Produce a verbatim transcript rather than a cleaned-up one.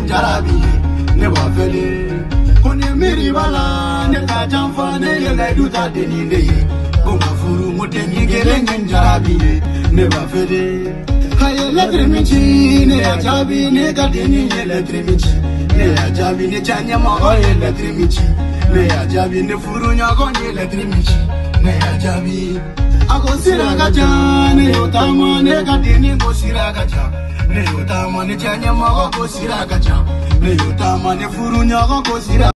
jarabi ne ba fele kone miri bala ne ka jamfa ne yele duta deni ne ko mafuru muteni gerengen jarabi ne ba fele haye letrimichi ne ajabi ne ka deni letrimichi ne ajabi ne chanya ma o letrimichi ne ajabi ne furu nyago ne letrimichi ne ajabi ako siraga jane yotama ne ka deni go siraga jane ne yotama ne chanya ma go siraga jane ne yotama ne furu nyago go siraga